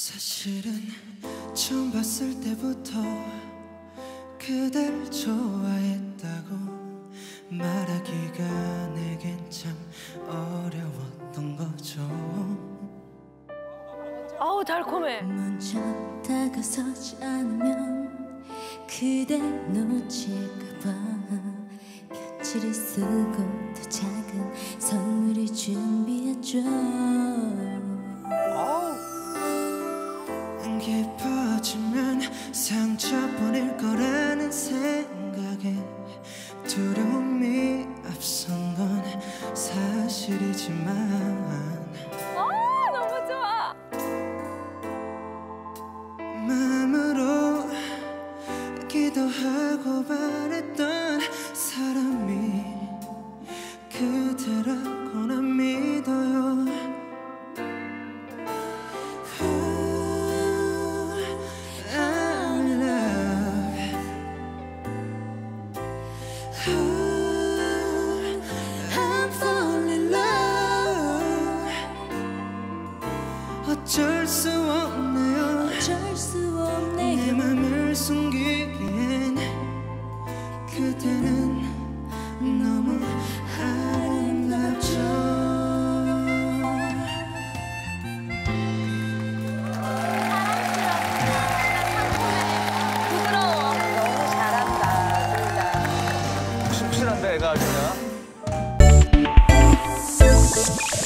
사실은 처음 봤을 때부터 그댈 좋아했다고 말하기가 내겐 참 어려웠던 거죠. 아우 달콤해. 먼저 다가서지 않으면 그댈 놓칠까봐 편지를 쓰고 더 작은 선물을 준비했죠. 깊어지면 상처뿐일 거라는 생각에 두려움이 앞선 건 사실이지만 너무 좋아. 마음으로 기도하고 바랬던 사람이 그대라고 난 믿어요. I'm falling in love. 어쩔 수 없네요. 어쩔 수 없네요. 내 맘을 숨기기엔 그대는 너무 아름답죠. 확실한데 애가 그냥.